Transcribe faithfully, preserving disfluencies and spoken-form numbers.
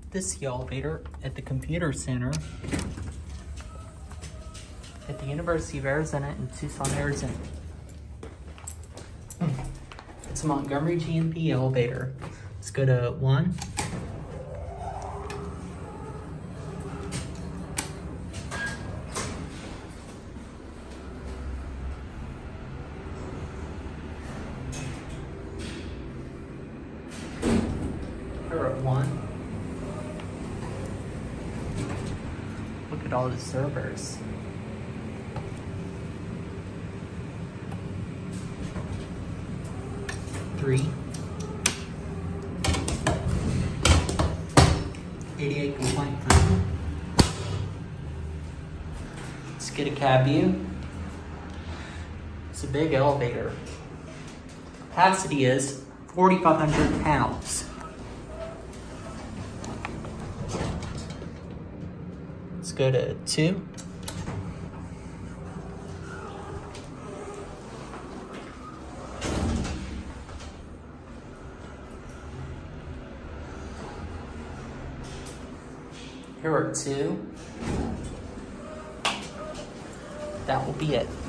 This is the elevator at the computer center at the University of Arizona in Tucson, Arizona. It's a Montgomery G M P elevator. Let's go to one. We're at one. Look at all the servers. Three. eighty-eight complaint time. Let's get a cab view. It's a big elevator. Capacity is forty-five hundred pounds. Let's go to two. Here are two. That will be it.